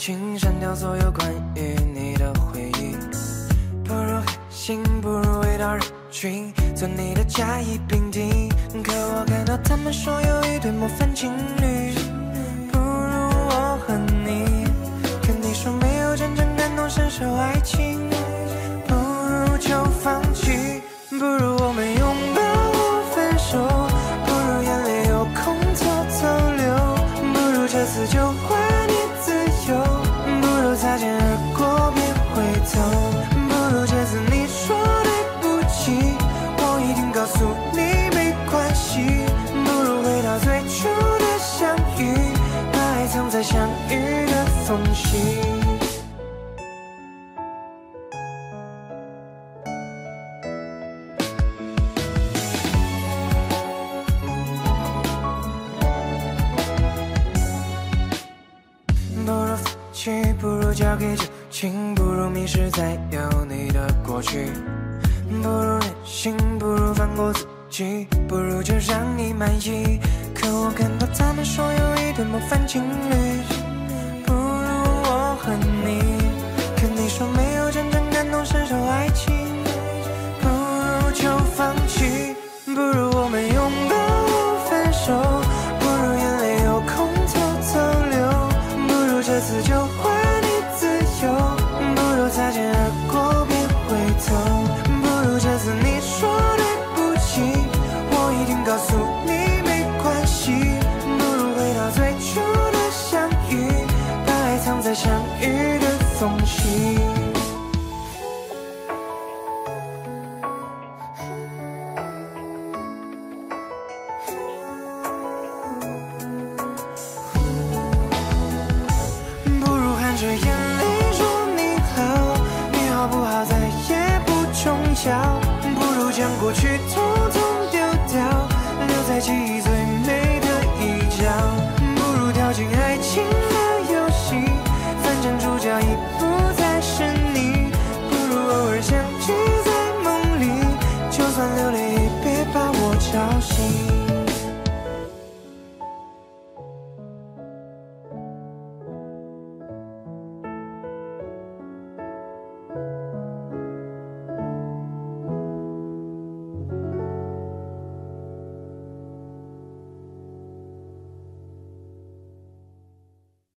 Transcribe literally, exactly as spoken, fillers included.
请删掉所有关于你的回忆。不如黑心，不如围到人群，做你的甲乙丙丁。可我看到他们说有一对模范情侣，不如我和你。可你说没有真正感同身受爱情，不如就放弃。不如我们拥抱或分手，不如眼泪有空偷偷流，不如这次就还你自由，不如擦肩而过别回头，不如这次你说对不起，我一定告诉你没关系，不如回到最初的相遇，把爱藏在相遇的缝隙。不如放弃，不如交给旧情，不如迷失在有你的过去，不如任性，不如放过自己，不如就让你满意。可我看到他们说有一对模范情侣，不如我和你。可你说没有真正感同身受爱情，不如就放弃。不如我们拥抱或分手，不如眼泪有空偷偷流，不如这次就